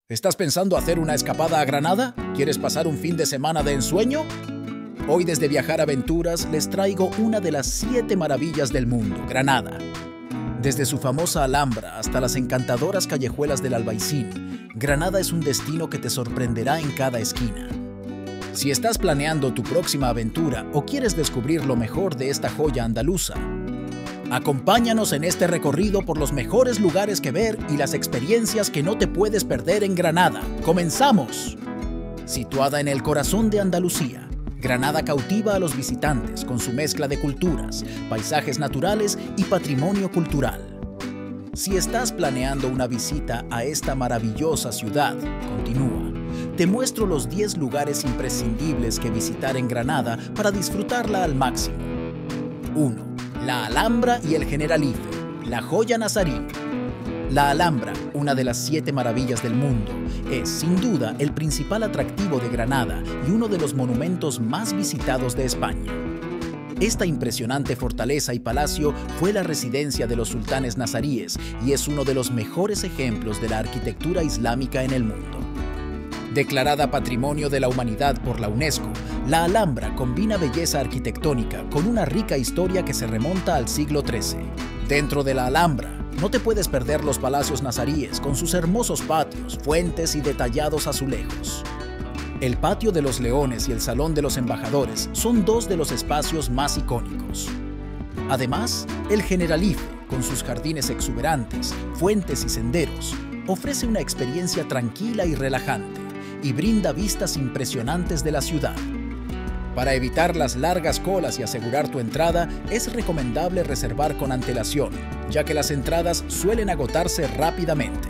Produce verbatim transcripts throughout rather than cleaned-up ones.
¿Estás pensando hacer una escapada a Granada? ¿Quieres pasar un fin de semana de ensueño? Hoy desde Viajar Aventuras les traigo una de las siete maravillas del mundo, Granada. Desde su famosa Alhambra hasta las encantadoras callejuelas del Albaicín, Granada es un destino que te sorprenderá en cada esquina. Si estás planeando tu próxima aventura o quieres descubrir lo mejor de esta joya andaluza, acompáñanos en este recorrido por los mejores lugares que ver y las experiencias que no te puedes perder en Granada. ¡Comenzamos! Situada en el corazón de Andalucía, Granada cautiva a los visitantes con su mezcla de culturas, paisajes naturales y patrimonio cultural. Si estás planeando una visita a esta maravillosa ciudad, continúa. Te muestro los diez lugares imprescindibles que visitar en Granada para disfrutarla al máximo. uno. La Alhambra y el Generalife, la joya nazarí. La Alhambra, una de las siete maravillas del mundo, es, sin duda, el principal atractivo de Granada y uno de los monumentos más visitados de España. Esta impresionante fortaleza y palacio fue la residencia de los sultanes nazaríes y es uno de los mejores ejemplos de la arquitectura islámica en el mundo. Declarada Patrimonio de la Humanidad por la UNESCO, la Alhambra combina belleza arquitectónica con una rica historia que se remonta al siglo trece. Dentro de la Alhambra, no te puedes perder los palacios nazaríes con sus hermosos patios, fuentes y detallados azulejos. El Patio de los Leones y el Salón de los Embajadores son dos de los espacios más icónicos. Además, el Generalife, con sus jardines exuberantes, fuentes y senderos, ofrece una experiencia tranquila y relajante y brinda vistas impresionantes de la ciudad. Para evitar las largas colas y asegurar tu entrada, es recomendable reservar con antelación, ya que las entradas suelen agotarse rápidamente.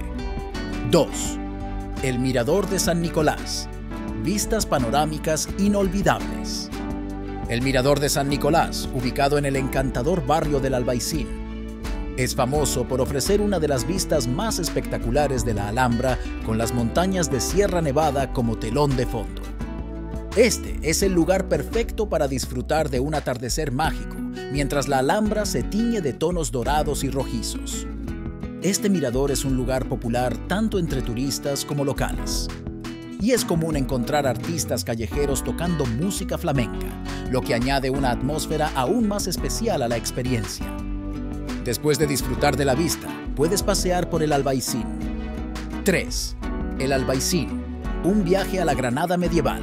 dos. El Mirador de San Nicolás. Vistas panorámicas inolvidables. El Mirador de San Nicolás, ubicado en el encantador barrio del Albaicín, es famoso por ofrecer una de las vistas más espectaculares de la Alhambra, con las montañas de Sierra Nevada como telón de fondo. Este es el lugar perfecto para disfrutar de un atardecer mágico, mientras la Alhambra se tiñe de tonos dorados y rojizos. Este mirador es un lugar popular tanto entre turistas como locales. Y es común encontrar artistas callejeros tocando música flamenca, lo que añade una atmósfera aún más especial a la experiencia. Después de disfrutar de la vista, puedes pasear por el Albaicín. tres. El Albaicín, un viaje a la Granada medieval.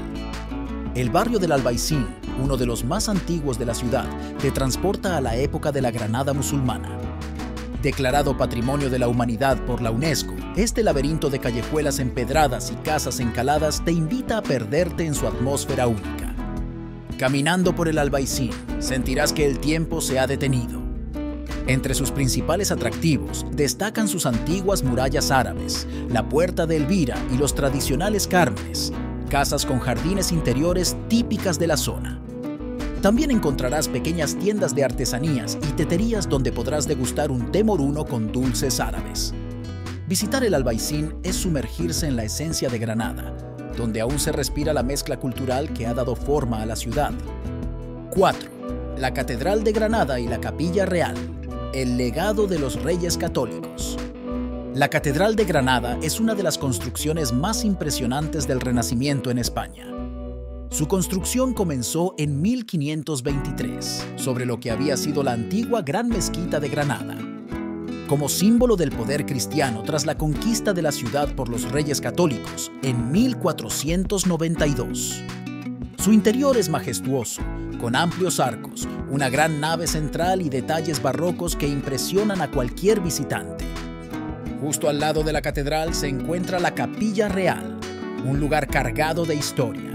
El barrio del Albaicín, uno de los más antiguos de la ciudad, te transporta a la época de la Granada musulmana. Declarado Patrimonio de la Humanidad por la UNESCO, este laberinto de callejuelas empedradas y casas encaladas te invita a perderte en su atmósfera única. Caminando por el Albaicín, sentirás que el tiempo se ha detenido. Entre sus principales atractivos destacan sus antiguas murallas árabes, la Puerta de Elvira y los tradicionales cármenes, casas con jardines interiores típicas de la zona. También encontrarás pequeñas tiendas de artesanías y teterías donde podrás degustar un té moruno con dulces árabes. Visitar el Albaicín es sumergirse en la esencia de Granada, donde aún se respira la mezcla cultural que ha dado forma a la ciudad. cuatro. La Catedral de Granada y la Capilla Real. El legado de los Reyes Católicos. La Catedral de Granada es una de las construcciones más impresionantes del Renacimiento en España. Su construcción comenzó en mil quinientos veintitrés, sobre lo que había sido la antigua Gran Mezquita de Granada. Como símbolo del poder cristiano tras la conquista de la ciudad por los Reyes Católicos en mil cuatrocientos noventa y dos. Su interior es majestuoso, con amplios arcos, una gran nave central y detalles barrocos que impresionan a cualquier visitante. Justo al lado de la catedral se encuentra la Capilla Real, un lugar cargado de historia,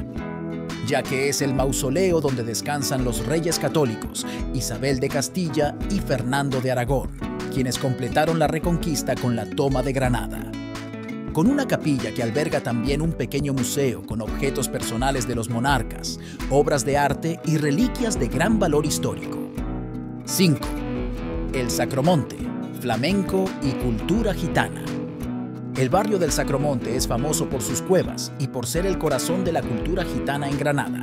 ya que es el mausoleo donde descansan los reyes católicos Isabel de Castilla y Fernando de Aragón, quienes completaron la reconquista con la toma de Granada. Con una capilla que alberga también un pequeño museo con objetos personales de los monarcas, obras de arte y reliquias de gran valor histórico. cinco. El Sacromonte, flamenco y cultura gitana. El barrio del Sacromonte es famoso por sus cuevas y por ser el corazón de la cultura gitana en Granada.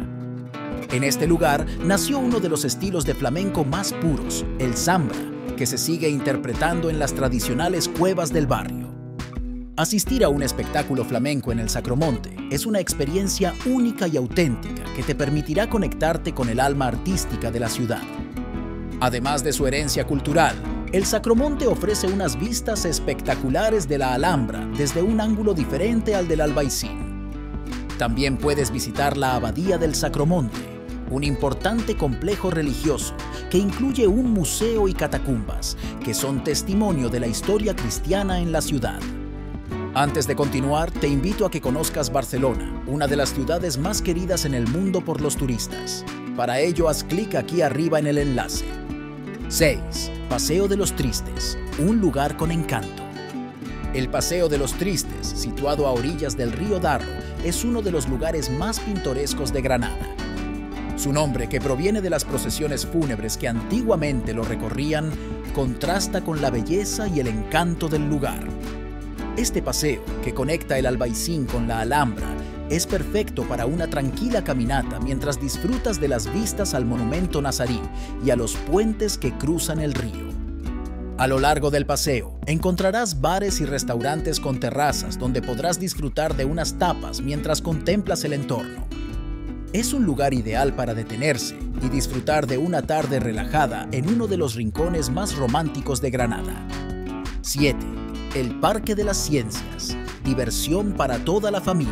En este lugar nació uno de los estilos de flamenco más puros, el samba, que se sigue interpretando en las tradicionales cuevas del barrio. Asistir a un espectáculo flamenco en el Sacromonte es una experiencia única y auténtica que te permitirá conectarte con el alma artística de la ciudad. Además de su herencia cultural, el Sacromonte ofrece unas vistas espectaculares de la Alhambra desde un ángulo diferente al del Albaicín. También puedes visitar la Abadía del Sacromonte, un importante complejo religioso que incluye un museo y catacumbas que son testimonio de la historia cristiana en la ciudad. Antes de continuar, te invito a que conozcas Barcelona, una de las ciudades más queridas en el mundo por los turistas. Para ello, haz clic aquí arriba en el enlace. seis. Paseo de los Tristes, un lugar con encanto. El Paseo de los Tristes, situado a orillas del río Darro, es uno de los lugares más pintorescos de Granada. Su nombre, que proviene de las procesiones fúnebres que antiguamente lo recorrían, contrasta con la belleza y el encanto del lugar. Este paseo, que conecta el Albaicín con la Alhambra, es perfecto para una tranquila caminata mientras disfrutas de las vistas al monumento nazarí y a los puentes que cruzan el río. A lo largo del paseo, encontrarás bares y restaurantes con terrazas donde podrás disfrutar de unas tapas mientras contemplas el entorno. Es un lugar ideal para detenerse y disfrutar de una tarde relajada en uno de los rincones más románticos de Granada. siete. El Parque de las Ciencias, diversión para toda la familia.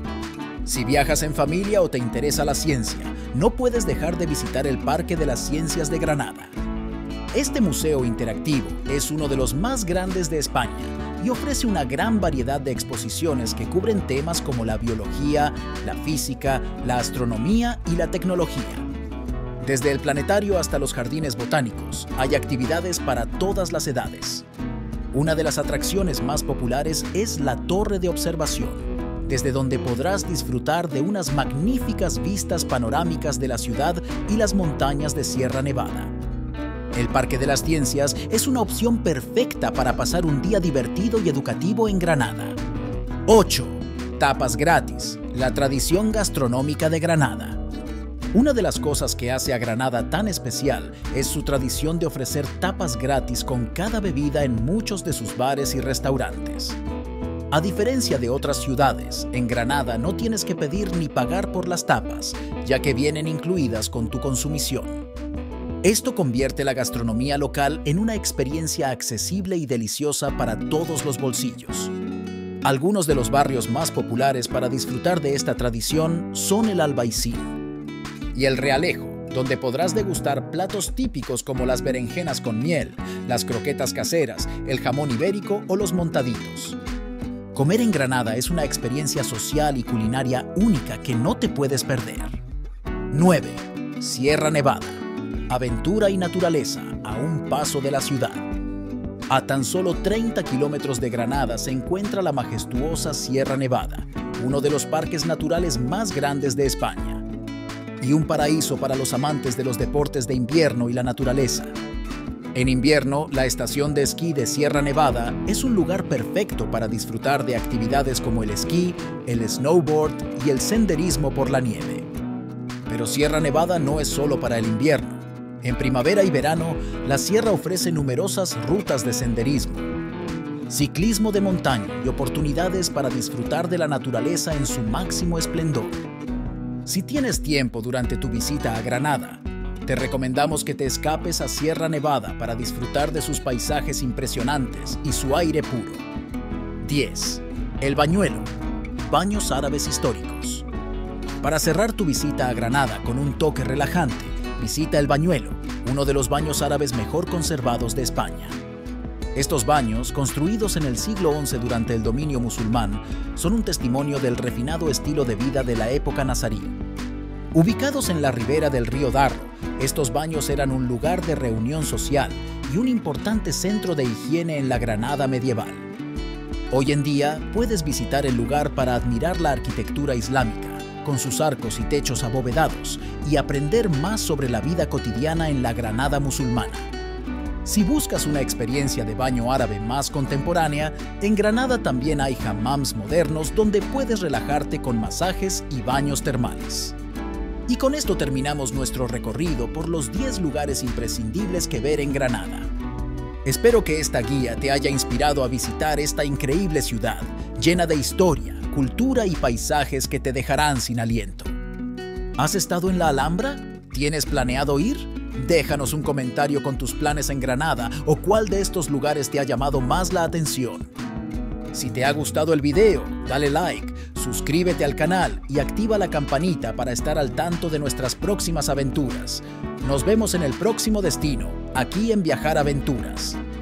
Si viajas en familia o te interesa la ciencia, no puedes dejar de visitar el Parque de las Ciencias de Granada. Este museo interactivo es uno de los más grandes de España y ofrece una gran variedad de exposiciones que cubren temas como la biología, la física, la astronomía y la tecnología. Desde el planetario hasta los jardines botánicos, hay actividades para todas las edades. Una de las atracciones más populares es la Torre de Observación, desde donde podrás disfrutar de unas magníficas vistas panorámicas de la ciudad y las montañas de Sierra Nevada. El Parque de las Ciencias es una opción perfecta para pasar un día divertido y educativo en Granada. ocho. Tapas gratis, la tradición gastronómica de Granada. Una de las cosas que hace a Granada tan especial es su tradición de ofrecer tapas gratis con cada bebida en muchos de sus bares y restaurantes. A diferencia de otras ciudades, en Granada no tienes que pedir ni pagar por las tapas, ya que vienen incluidas con tu consumición. Esto convierte la gastronomía local en una experiencia accesible y deliciosa para todos los bolsillos. Algunos de los barrios más populares para disfrutar de esta tradición son el Albaicín y el Realejo, donde podrás degustar platos típicos como las berenjenas con miel, las croquetas caseras, el jamón ibérico o los montaditos. Comer en Granada es una experiencia social y culinaria única que no te puedes perder. nueve. Sierra Nevada. Aventura y naturaleza a un paso de la ciudad. A tan solo treinta kilómetros de Granada se encuentra la majestuosa Sierra Nevada, uno de los parques naturales más grandes de España, y un paraíso para los amantes de los deportes de invierno y la naturaleza. En invierno, la estación de esquí de Sierra Nevada es un lugar perfecto para disfrutar de actividades como el esquí, el snowboard y el senderismo por la nieve. Pero Sierra Nevada no es solo para el invierno. En primavera y verano, la sierra ofrece numerosas rutas de senderismo, ciclismo de montaña y oportunidades para disfrutar de la naturaleza en su máximo esplendor. Si tienes tiempo durante tu visita a Granada, te recomendamos que te escapes a Sierra Nevada para disfrutar de sus paisajes impresionantes y su aire puro. diez. El Bañuelo, baños árabes históricos. Para cerrar tu visita a Granada con un toque relajante, visita el Bañuelo, uno de los baños árabes mejor conservados de España. Estos baños, construidos en el siglo once durante el dominio musulmán, son un testimonio del refinado estilo de vida de la época nazarí. Ubicados en la ribera del río Darro, estos baños eran un lugar de reunión social y un importante centro de higiene en la Granada medieval. Hoy en día, puedes visitar el lugar para admirar la arquitectura islámica, con sus arcos y techos abovedados, y aprender más sobre la vida cotidiana en la Granada musulmana. Si buscas una experiencia de baño árabe más contemporánea, en Granada también hay hammams modernos donde puedes relajarte con masajes y baños termales. Y con esto terminamos nuestro recorrido por los diez lugares imprescindibles que ver en Granada. Espero que esta guía te haya inspirado a visitar esta increíble ciudad, llena de historia, cultura y paisajes que te dejarán sin aliento. ¿Has estado en la Alhambra? ¿Tienes planeado ir? Déjanos un comentario con tus planes en Granada o cuál de estos lugares te ha llamado más la atención. Si te ha gustado el video, dale like, suscríbete al canal y activa la campanita para estar al tanto de nuestras próximas aventuras. Nos vemos en el próximo destino, aquí en Viajar Aventuras.